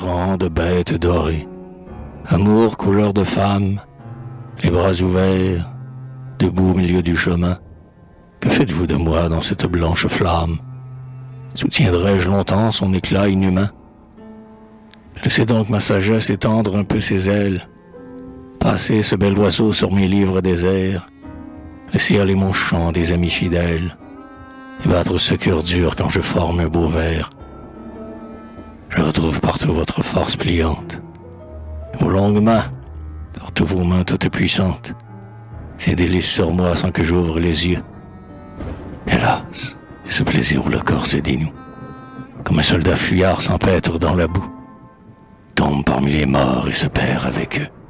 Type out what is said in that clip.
rang de bêtes dorées. Amour couleur de femme, les bras ouverts, debout au milieu du chemin. Que faites-vous de moi dans cette blanche flamme? Soutiendrai-je longtemps son éclat inhumain? Laissez donc ma sagesse étendre un peu ses ailes, passer ce bel oiseau sur mes livres déserts, laisser aller mon chant des amis fidèles, et battre ce cœur dur quand je forme un beau vers. Je retrouve partout votre force pliante, vos longues mains, partout vos mains toutes puissantes, ces délices sur moi sans que j'ouvre les yeux. Hélas, et ce plaisir où le corps se dénoue, comme un soldat fuyard s'empêtre dans la boue, tombe parmi les morts et se perd avec eux.